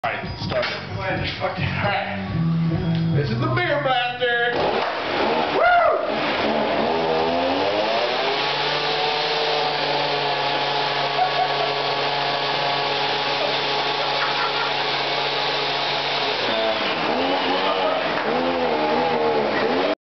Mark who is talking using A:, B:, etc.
A: Alright, start. Alright. This is the beer blaster.